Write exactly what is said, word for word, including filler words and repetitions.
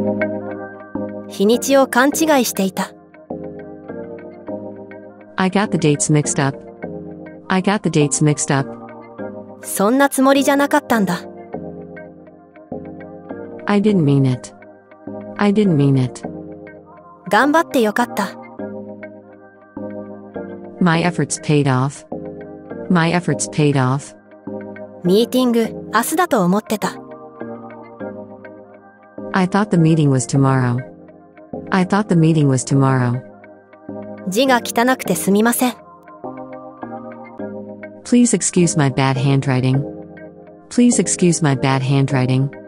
日にちを勘違いしていた。 I got the dates mixed up. I got the dates mixed up. そんなつもりじゃなかったんだ。 I didn't mean it. I didn't mean it. 頑張ってよかった。 My efforts paid off. My efforts paid off. ミーティング、明日だと思ってた。 I thought the meeting was tomorrow. I thought the meeting was tomorrow. 字が汚くてすみません。 Please excuse my bad handwriting. Please excuse my bad handwriting.